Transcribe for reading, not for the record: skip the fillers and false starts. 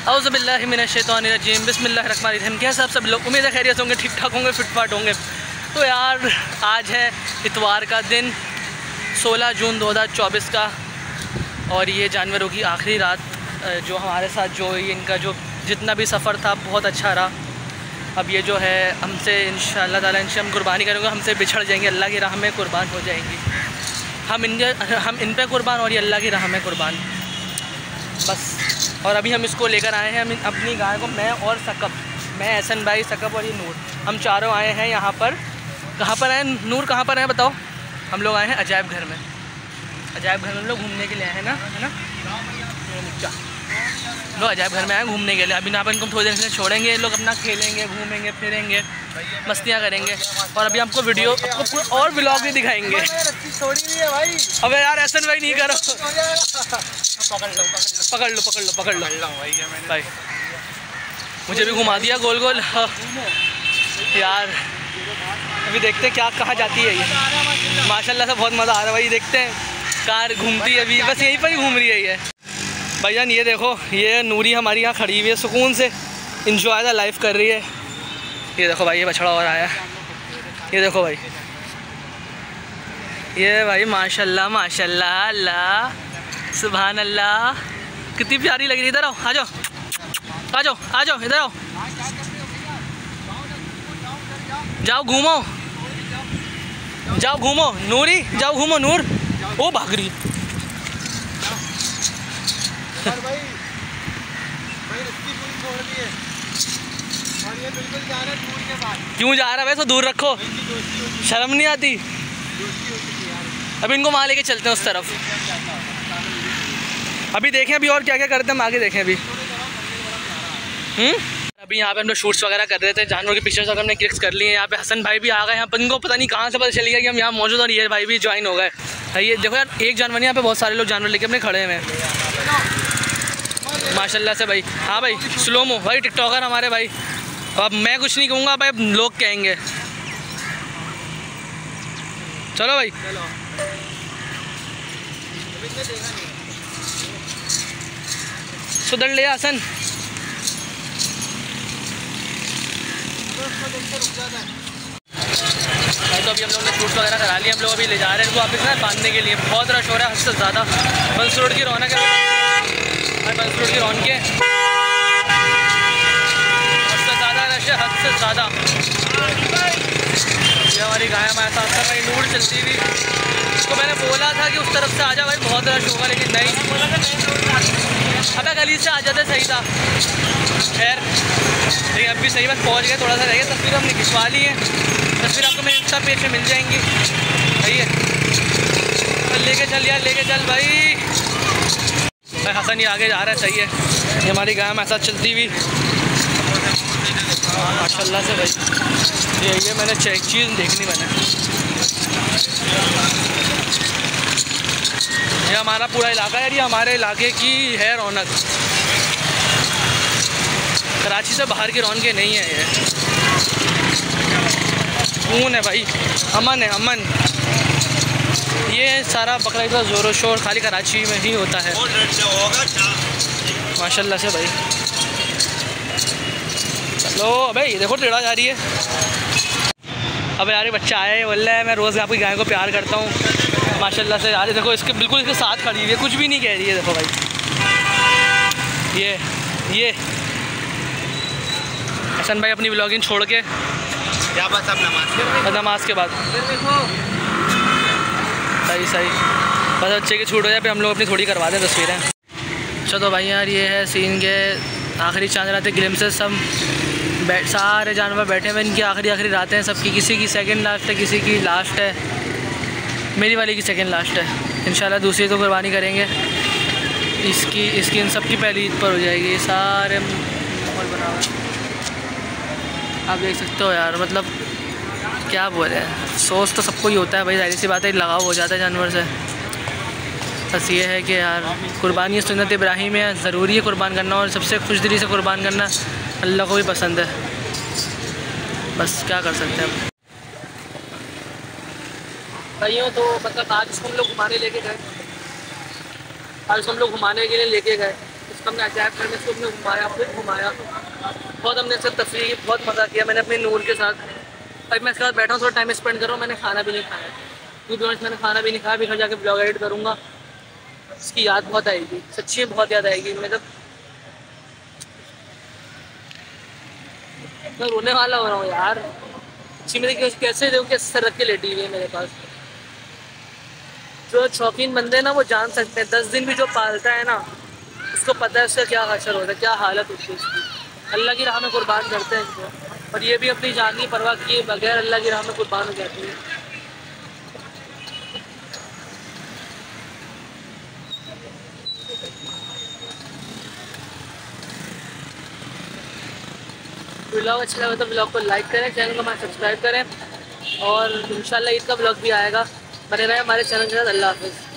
औज़ु बिल्लाहि मिनश्शैतानिर्रजीम बिस्मिल्लाहिर्रहमानिर्रहीम। कैसे आप सब लोग, उम्मीद है खैरियत होंगे, ठीक ठाक होंगे, फिटफाट होंगे। तो यार आज है इतवार का दिन 16 जून 2024 का, और ये जानवरों की आखिरी रात जो हमारे साथ जो इनका जो जितना भी सफ़र था बहुत अच्छा रहा। अब ये जो है हमसे इंशाअल्लाह ताला हम कुर्बानी करेंगे, हमसे बिछड़ जाएंगे, अल्लाह की राह में कुर्बान हो जाएंगी। हम इन पे कुर्बान और ये अल्लाह की राह में कुर्बान बस। और अभी हम इसको लेकर आए हैं, हम अपनी गाय को, मैं और सकब, मैं एहसन भाई, सकब और ये नूर, हम चारों आए हैं यहाँ पर। कहाँ पर आए नूर, कहाँ पर आए बताओ? हम लोग आए हैं अजायब घर में। अजायब घर में हम लोग घूमने के लिए आए हैं ना, है ना? लोग अजायब घर में आए घूमने के लिए। अभी ना इनको थोड़ी देर से छोड़ेंगे, लोग अपना खेलेंगे, घूमेंगे फिरेंगे, मस्तियाँ करेंगे, और अभी आपको वीडियो आपको और व्लॉग भी दिखाएंगे। अबे यार एहसन भाई नहीं करो, पकड़ लो भाई, मुझे भी घुमा दिया गोल गोल यार। अभी देखते हैं क्या कहाँ जाती है ये। माशाल्लाह से बहुत मज़ा आ रहा है भाई, देखते हैं कार घूमती है अभी, बस यहीं पर ही घूम रही है ये। भाईजान ये देखो, ये नूरी हमारी यहाँ खड़ी हुई है, सुकून से इंजॉय द लाइफ कर रही है। ये देखो भाई, ये बछड़ा और आया, ये देखो भाई, ये भाई माशाल्लाह माशाल्लाह, अल्लाह सुभान अल्लाह, कितनी प्यारी लग रही है। इधर आओ, आ जाओ आ जाओ आ जाओ, इधर आओ, जाओ घूमो, जाओ घूमो नूरी, जाओ घूमो नूर। ओ भाग रही क्यों जा रहा है? वैसे दूर रखो, शर्म नहीं आती? अभी इनको वहाँ लेके चलते हैं उस तरफ। अभी देखें अभी और क्या क्या करते हैं, हम आगे देखें अभी। अभी यहाँ पे हम लोग शूट्स वगैरह कर रहे थे, जानवरों के पिक्चर्स वगैरह हमने क्लिक्स कर लिए। यहाँ पे हसन भाई भी आ गए, यहाँ पर इनको पता नहीं कहाँ से पता चल गया कि हम यहाँ मौजूद, और ये भाई भी ज्वाइन हो गए। ये देखो यार, एक जानवर, यहाँ पे बहुत सारे लोग जानवर लेके अपने खड़े हैं माशाल्लाह से भाई। हाँ भाई, स्लोमो भाई, टिकटॉकर हमारे भाई। अब मैं कुछ नहीं कहूँगा भाई, लोग कहेंगे। चलो भाई, सुधर ले हसन। तो अभी हम लोग ने शूट वगैरह करा लिया, हम लोग अभी ले जा रहे हैं इनको वापस ना बांधने के लिए। बहुत रश हो रहा है, हद से ज़्यादा। बंस रोड की रौनक है, बंस रोड की रौनक है, हद से ज़्यादा रश है, हद से ज़्यादा। ये हमारी गाय हमारे साथ था भाई, नूर चलती हुई। उसको मैंने बोला था कि उस तरफ से आ जा भाई, बहुत रश होगा, लेकिन नहीं, अबे गली से आ जाते सही था। खैर लेकिन अब भी सही बात पहुँच गए, थोड़ा सा रह गया। तस्वीर हमने खिंचवा ली है, तस्वीर आपको मेरे इंस्टा पेज पे मिल जाएंगी। सही है, लेके चल यार, लेके चल भाई। भाई हसन ये आगे जा रहा है, सही है। ये हमारी गाय हमारे साथ चलती हुई माशाल्लाह से भाई। ये मैंने एक चीज़ देखनी, मैंने ये हमारा पूरा इलाका है, ये हमारे इलाके की है रौनक। कराची से बाहर की रौनकें नहीं है, ये सुकून है भाई, अमन है, अमन। ये सारा बकरा ईद का ज़ोर शोर खाली कराची में ही होता है माशाल्लाह से भाई। चलो अबे ये देखो, टेढ़ा जा रही है। अबे यार ये बच्चा आया है, बोल रहा है मैं रोज़ आपकी गाय को प्यार करता हूँ माशाल्लाह से। यार देखो, इसके बिल्कुल इसके साथ खड़ी हुई है, कुछ भी नहीं कह रही है। देखो भाई, ये हसन भाई अपनी व्लॉगिंग छोड़ के क्या बस अब नमाज के बाद सही बस बच्चे की छूट हो जाए, फिर हम लोग अपनी थोड़ी करवा दें तस्वीरें। चलो भाई यार, ये है सीन के आखिरी चांद रातें ग्लिम्सेस। सब सारे जानवर बैठे हुए, इनकी आखिरी रातें हैं सबकी। किसी की सेकंड लास्ट है, किसी की लास्ट है, मेरी वाली की सेकंड लास्ट है। इंशाल्लाह दूसरी तो कुर्बानी करेंगे, इसकी इन सब की पहली ईद पर हो जाएगी। ये सारे माहौल बना हुआ आप देख सकते हो यार, मतलब क्या बोले, सोच तो सबको ही होता है भाई, जाहिर सी बात है, लगाव हो जाता है जानवर से। बस ये है कि यार कुर्बानी सुन्नत इब्राहीम है, ज़रूरी है कुर्बान करना, और सबसे खुश दिली से कुर्बान करना अल्लाह को भी पसंद है। बस क्या कर सकते हैं अब भाइयों। तो मतलब आज इसको हम लोग घुमाने लेके गए, आज हम लोग घुमाने के लिए लेके गए। इसको हमने अजायब घर में इसको हमने घुमाया, फिर घुमाया, बहुत हमने इससे तफरीह, बहुत मज़ा किया मैंने अपने नूर के साथ। अब मैं इसके साथ बैठा हूँ, थोड़ा टाइम स्पेंड कर रहा हूँ। मैंने खाना भी नहीं खाया, क्योंकि मैंने खाना भी नहीं खाया। अभी घर जाके ब्लॉग एडिट करूँगा, इसकी याद बहुत आएगी, सच्ची में बहुत याद आएगी। मतलब मैं रोने वाला हो रहा हूँ यार। अच्छी मेरी कैसे देखो, कैसे सर रख के लेटी हुई है मेरे पास। जो शौकीन बंदे हैं ना वो जान सकते हैं, 10 दिन भी जो पालता है ना उसको पता है उसका क्या असर होता है, क्या हालत होती है उसकी। अल्लाह की राह में कुर्बान करते हैं इनको, और ये भी अपनी जान की परवाह किए बगैर अल्लाह की राह में कुर्बान हो जाती है। ब्लॉग अच्छा लगा तो ब्लॉग को लाइक करें, चैनल को हमारे सब्सक्राइब करें, और इंशाल्लाह ईद का ब्लॉग भी आएगा। बने रहे हमारे चैनल के साथ। अल्लाह हाफ़िज़।